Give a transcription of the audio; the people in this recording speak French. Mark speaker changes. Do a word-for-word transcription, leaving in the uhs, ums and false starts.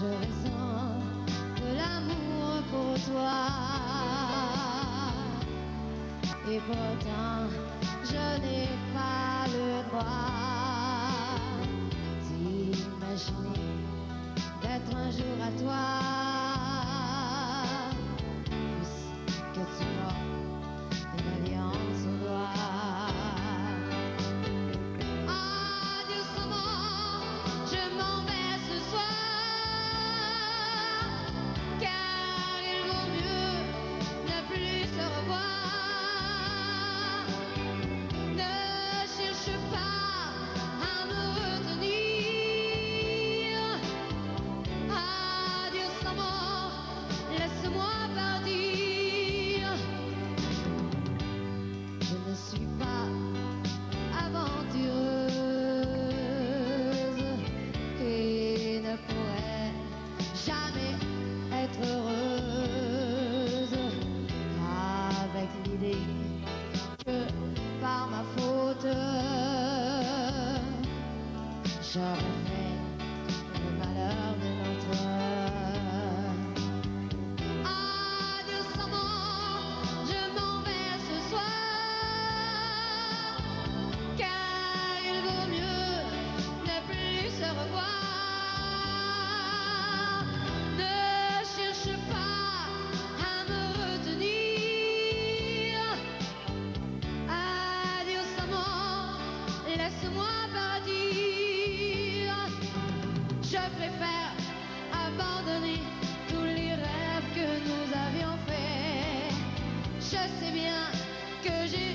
Speaker 1: je ressens de l'amour pour toi. Et pourtant, je n'ai pas le droit d'imaginer d'être un jour à toi. Puisque tu m'as une alliance au doigt. Je ne suis pas aventureuse et ne pourrais jamais être heureuse avec l'idée que par ma faute j'aurais fait le malheur de notre.
Speaker 2: Laisse-moi partir. Je préfère abandonner tous les rêves que nous avions faits. Je sais bien que j'ai